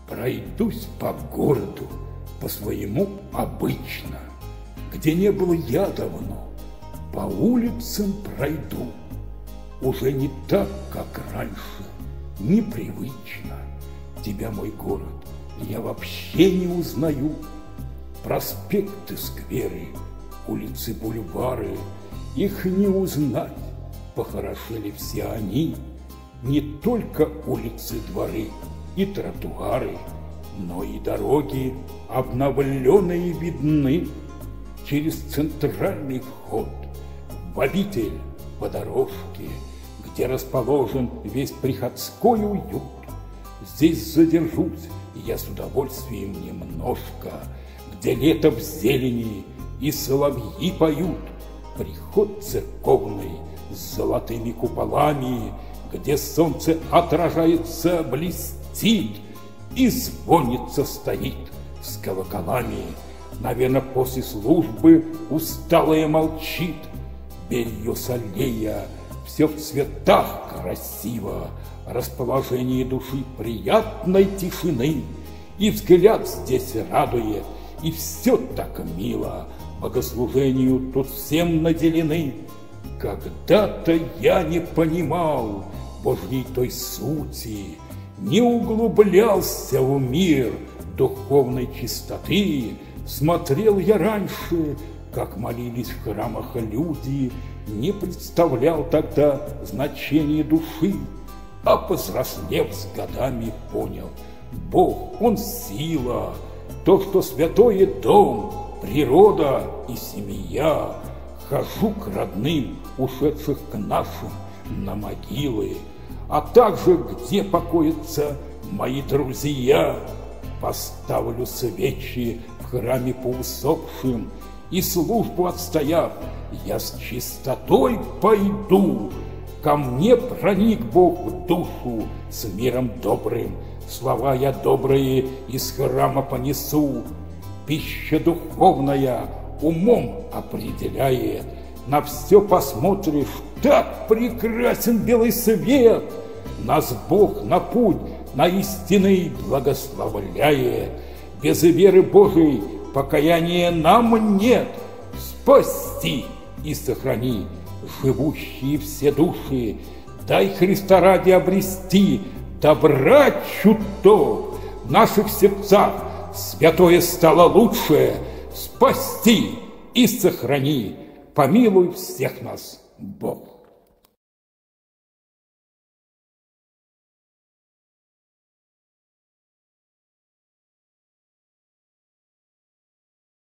Пройдусь по городу, по своему обычно, где не был я давно, по улицам пройду. Уже не так, как раньше, непривычно. Тебя, мой город, я вообще не узнаю. Проспекты, скверы, улицы, бульвары, их не узнать. Похорошели все они, не только улицы, дворы и тротуары, но и дороги обновленные видны. Через центральный вход в обитель по дорожке, где расположен весь приходской уют. Здесь задержусь я с удовольствием немножко, где лето в зелени и соловьи поют. Приход церковный с золотыми куполами, где солнце отражается, блестит и звонится стоит с колоколами. Наверно, после службы усталая молчит. Белье с аллея, все в цветах красиво, расположение души приятной тишины. И взгляд здесь радует, и все так мило, богослужению тут всем наделены. Когда-то я не понимал Божьей той сути, не углублялся в мир духовной чистоты. Смотрел я раньше, как молились в храмах люди, не представлял тогда значения души, а повзрослев с годами понял: Бог, Он сила, то, что святое дом, природа и семья. Хожу к родным, ушедших к нашим, на могилы, а также где покоятся мои друзья. Поставлю свечи в храме по усопшим, и службу отстояв, я с чистотой пойду. Ко мне проник Бог в душу с миром добрым, слова я добрые из храма понесу. Пища духовная умом определяет, на все посмотришь, так прекрасен белый свет. Нас Бог на путь, на истинный благословляет. Без веры Божией покаяния нам нет. Спасти и сохрани живущие все души, дай Христа ради обрести добра чуток. В наших сердцах святое стало лучше. Спасти и сохрани, помилуй всех нас, Бог.